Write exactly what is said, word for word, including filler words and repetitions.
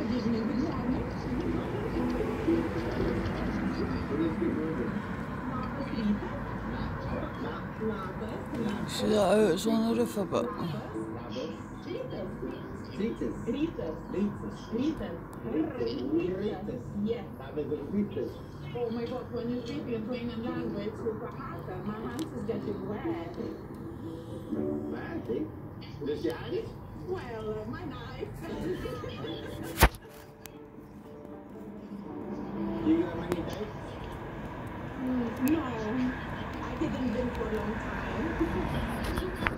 See that how it's on the roof a bit? Ritas. Ritas. Ritas. Ritas. Ritas. Yes. Ritas. Oh my God, when you speak in plain language super hard, my hands is getting wet. Wet, eh? Dus je hand? Well, uh, my knife. Do you have many dates? Mm, no, I didn't drink for a long time.